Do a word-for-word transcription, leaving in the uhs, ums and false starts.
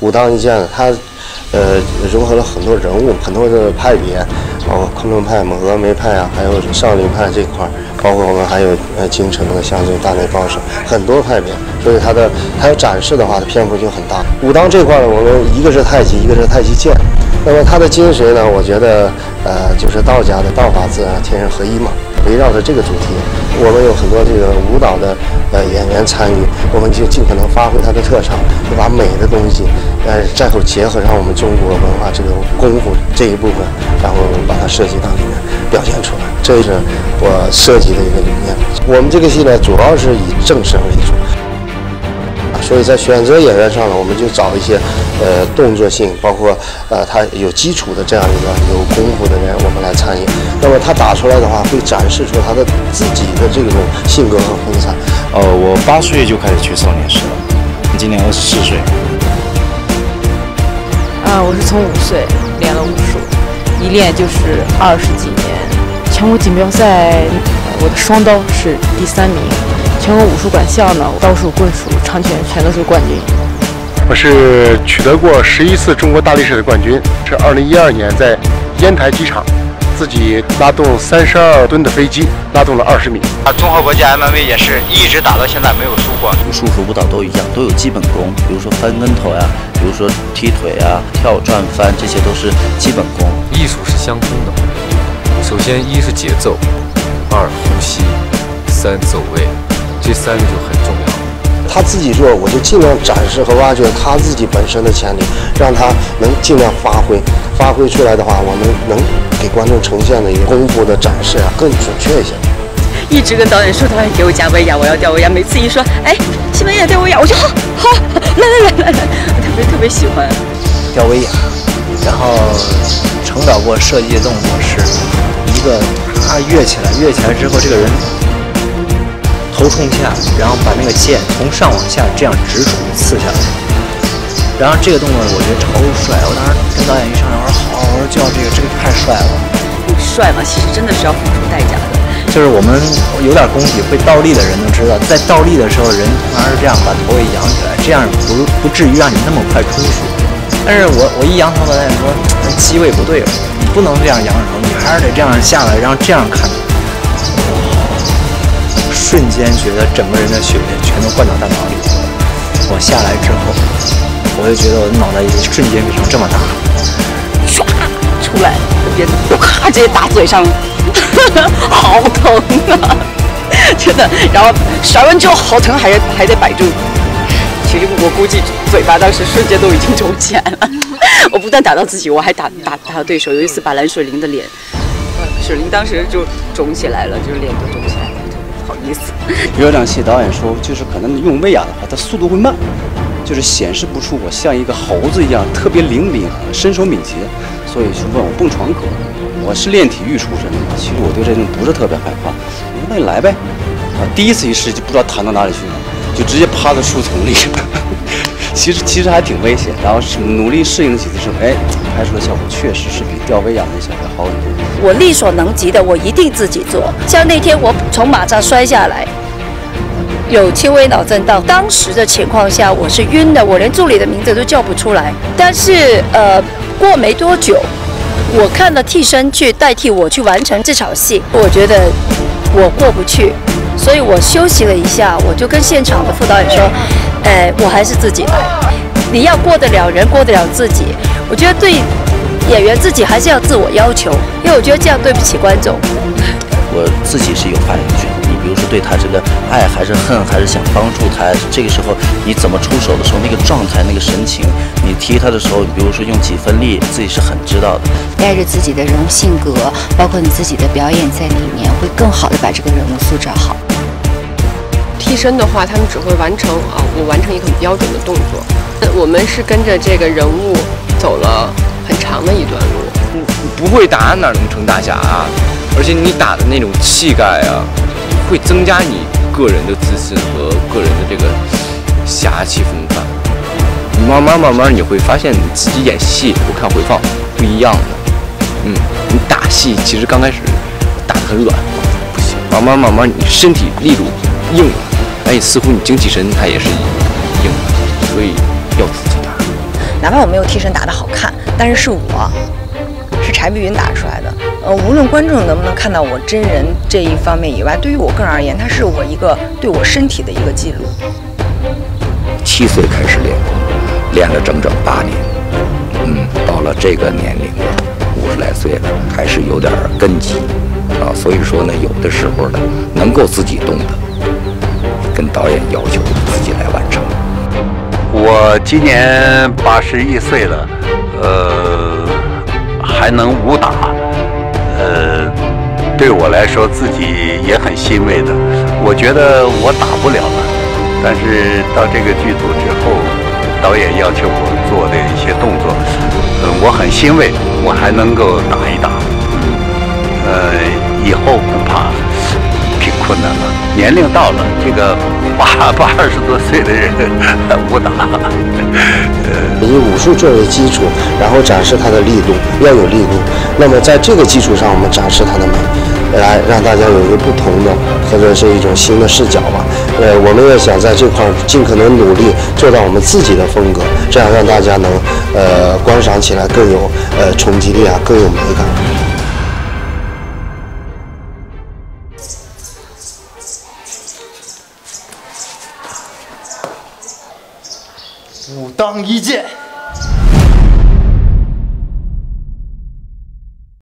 武当一剑，它呃融合了很多人物，很多的派别，包括昆仑派、峨眉派啊，还有少林派这块，包括我们还有呃京城的像这个大内高手，很多派别，所以它的它要展示的话，它篇幅就很大。武当这块呢，我们一个是太极，一个是太极剑。那么它的精髓呢，我觉得呃就是道家的道法自然天人合一嘛，围绕着这个主题，我们有很多这个舞蹈的呃演员参与，我们就尽可能发挥它的特长，就把美的东西，呃，再后结合上我们中国文化这个功夫这一部分，然后把它设计到里面表现出来，这是我设计的一个理念。我们这个戏呢，主要是以正身为主。所以在选择演员上呢，我们就找一些，呃，动作性，包括呃他有基础的这样一个有功夫的人，我们来参演。那么他打出来的话，会展示出他的自己的这种性格和风采。 呃，我八岁就开始去少年室了，今年二十四岁。 啊，我是从五岁练了武术，一练就是二十几年。全国锦标赛，我的双刀是第三名。全国武术馆校呢，刀术、棍术、长拳全都是冠军。 我是取得过十一次中国大力士的冠军，是二零一二年在烟台机场，自己拉动三十二吨的飞机，拉动了二十米。 啊，综合国际 M M A 也是一直打到现在没有输过。 武术和舞蹈都一样，都有基本功，比如说翻跟头呀，比如说踢腿啊、跳转翻，这些都是基本功。 艺术是相通的，首先一是节奏，二呼吸，三走位。这三个就很重要。 他自己做，我就尽量展示和挖掘他自己本身的潜力，让他能尽量发挥。发挥出来的话，我们能给观众呈现的一个功夫的展示啊，更准确一些。 一直跟导演说，导演给我加威亚，我要吊威亚。每次一说，哎，西班牙吊威亚，我说好，好，来来来来来，我特别特别喜欢吊威亚。然后程导给我设计的动作是一个，他跃起来，跃起来之后，这个人头冲下，然后把那个剑从上往下这样直冲刺下来。然后这个动作我觉得超帅，我当时跟导演一商量，我说好，我说就要这个，这个太帅了。 帅嘛，其实真的是要付出代价的。 就是我们有点功底会倒立的人都知道，在倒立的时候，人通常是这样把头给扬起来，这样不不至于让你那么快出去。但是我我一扬头，导演说机位不对了，你不能这样扬着头，你还是得这样下来，然后这样看。瞬间觉得整个人的血液全都灌到大脑里去了。我下来之后，我就觉得我的脑袋瞬间变成这么大， 唰出来，鞭子啪直接打嘴上，好疼啊！真的。然后甩完之后好疼，还是还得摆住。其实我估计嘴巴当时瞬间都已经肿起来了。我不但打到自己，我还打打打到对手。有一次把蓝水灵的脸，水灵当时就肿起来了，就脸都肿起来了。不好意思， 有两期导演说，就是可能用威亚的话，它速度会慢，就是显示不出我像一个猴子一样特别灵敏、身手敏捷，所以就问我蹦床可不可以？我是练体育出身的，其实我对这种不是特别害怕。我说那你来呗，啊，第一次一试就不知道弹到哪里去了，就直接趴在树丛里，其实其实还挺危险。然后努力适应几次之后，哎，拍出的效果确实是比吊威亚那小要好很多。 我力所能及的，我一定自己做。像那天我从马上摔下来，有轻微脑震荡，当时的情况下我是晕的，我连助理的名字都叫不出来。但是呃，过没多久，我看了替身去代替我去完成这场戏，我觉得我过不去，所以我休息了一下，我就跟现场的副导演说，呃，我还是自己来。你要过得了人，过得了自己。我觉得对演员自己还是要自我要求，因为我觉得这样对不起观众。 我自己是有发言权，你比如说对他这个爱还是恨，还是想帮助他，这个时候你怎么出手的时候，那个状态、那个神情，你踢他的时候，比如说用几分力，自己是很知道的。 带着自己的人物性格，包括你自己的表演在里面，会更好的把这个人物塑造好。 替身的话，他们只会完成啊，我完成一个很标准的动作。我们是跟着这个人物走了很长的一段路。 不会打哪能成大侠啊？而且你打的那种气概啊，会增加你个人的自信和个人的这个侠气风范。你慢慢慢慢你会发现你自己演戏，我看回放不一样的。嗯，你打戏其实刚开始打得很软，不行，慢慢慢慢你身体力度硬了，哎，似乎你精气神它也是硬的，所以要自己打。 哪怕我没有替身打得好看，但是是我，是柴碧云打出来的。呃，无论观众能不能看到我真人这一方面以外，对于我个人而言，它是我一个对我身体的一个记录。 七岁开始练，练了整整八年。嗯，到了这个年龄了，五十来岁了，还是有点根基啊。所以说呢，有的时候呢，能够自己动的，跟导演要求自己来完成。 我今年八十一岁了，呃，还能武打，呃，对我来说自己也很欣慰的。我觉得我打不了了，但是到这个剧组之后，导演要求我做的一些动作，呃，我很欣慰，我还能够打一打。嗯，呃，以后恐怕挺困难了。年龄到了，这个八八二十多岁的人武打， 以武术作为基础，然后展示它的力度，要有力度。那么在这个基础上，我们展示它的美，来让大家有一个不同的或者是一种新的视角吧。呃，我们也想在这块尽可能努力做到我们自己的风格，这样让大家能呃观赏起来更有呃冲击力啊，更有美感。 武当一剑。